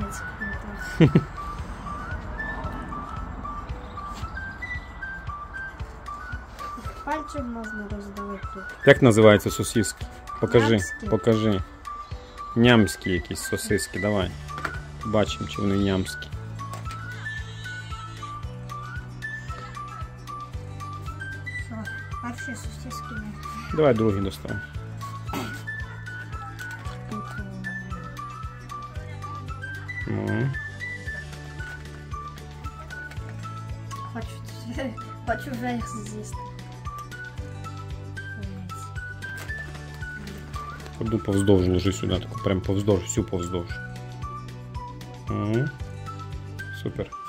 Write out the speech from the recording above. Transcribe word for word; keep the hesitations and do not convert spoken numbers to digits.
німецьких не так. Пальцем можна роздавати тут. Як називаються сосиски? Покажи, Нямські. покажи. Нямські якісь сосиски, давай. Бачимо, чи вони нямські. Все, перші сосиски не. Давай другий доставимо. Тут. Ну. Хочу, хочу вже їх з'їсти. Одну повздовж ложи сюди, таку прям повздовж, всю повздовж. Угу. Супер.